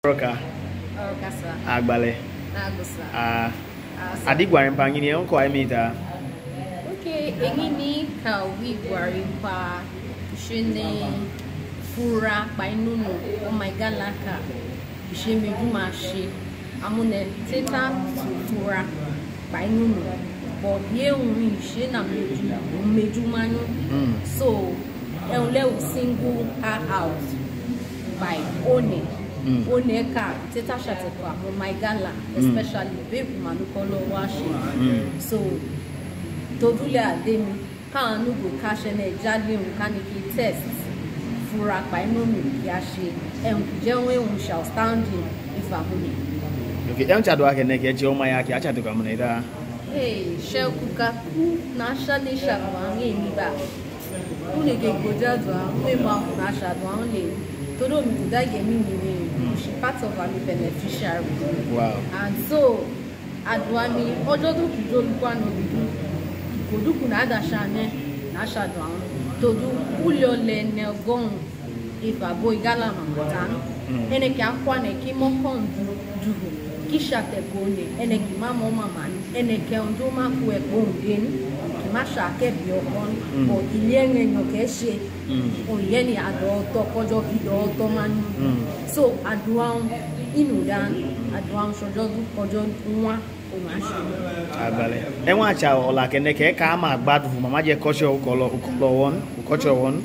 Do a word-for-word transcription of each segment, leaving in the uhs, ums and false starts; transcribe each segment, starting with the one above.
Roka. Roka sa. Agbale. Nagusa. Ah. Adi gwarimpa ngini onko aimita. Okay, engini ka wi gwarimpa shene fura by nunu. Oh my god laka. She me do my she. Amune teta fura by nunu. But ye unwi she na meju meju manu. So enle single her out by owning. Mm. Oneka, teta shatekwa, oh my gala, especially baby manukolo washi. So, todule ademi, ka anugo kashene jadi unkaniki test, fura by no yashi, and jenwe un shall stand in if I'm only. Okay, don't you do I can make a geomayaki? I chat to come later. Hey, shell kuka, nasha ni shakwangi niba. Unige gojadwa, we ma nasha dwangi. Todo mi kuda gemi ni she part of our beneficiary. Wow. And so adwami ojo do kudo lukwa no bidu kodu kuna ada shane na shadwan todo ulio le ne gon if abo igala mangotan ene ki akwa ne ki mo kon du ki shate gone ene ki mama mama ene ke ondo ma ku e gbongen ki ma sha ke bi okon o ile enyo ke se o ye ni ado to kojo bi do to man so adwan inudan adwan sojo du kojo nwa o ma se abale e won acha o la kene ke ka ma gbadu mama je kocho ukolo ukolo won ukocho won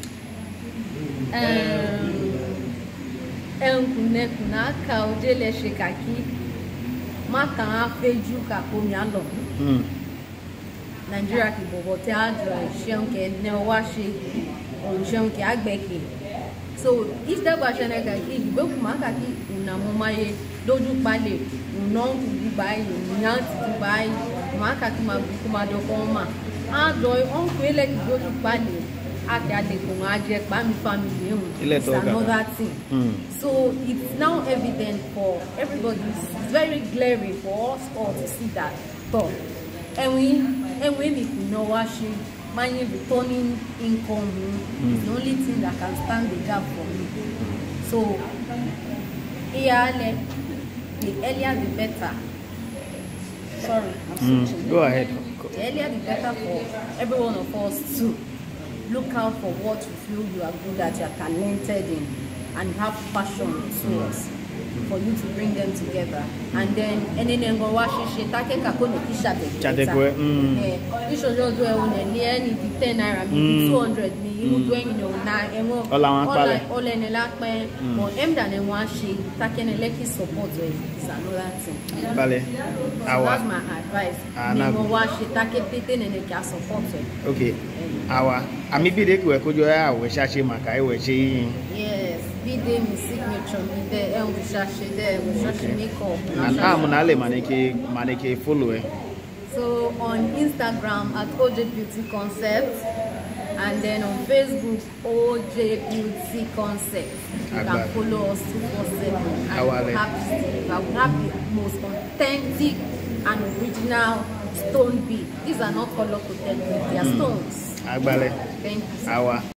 eh en kunne kuna ka o de le se kaki ma kan afeju ka ko mi alo mm Nigeria ki bobo te adro seun ke ne wa se o seun ke agbeke. So if that was an egg, if you make a unamumaye, doju pale, unon to Dubai, unan to Dubai, Makakuma Kumado Koma, and joy on Quilek go to Pale, Akade Kumaje, Bami family, it's another thing. Mm. So it's now evident for everybody, it's very glaring for us all to see that thought. And we and we need to know what she money returning income mm. is the only thing that can stand the gap for me. So, the earlier the better. Sorry, I'm mm. switching. Go ahead. The earlier the better for every one of us to look out for what you feel you are good at, you are talented in, and have passion towards. For you to bring them together, and then any nengo washi she take kakone kisha de chatekwe mm eh isho jo do e one ni any ten naira mi two hundred mi imu do en yo na enwo ola ola ne la pe mo em da ne washi take ne leki support is another thing vale awa that's my advice nengo washi take tete ne ne ka support okay awa ami bi de ko ko jo ya we shashi maka e we chi yes be the signature be there and we shashi there we shashi makeup and am na le maneke maneke follow eh so on Instagram at Ojay Beauty Concept and then on Facebook Ojay Beauty Concept you can follow us two four seven and we have I will have the most authentic and original stone bead. These are not color coded, they are stones. Agbale. Thank you. Awa.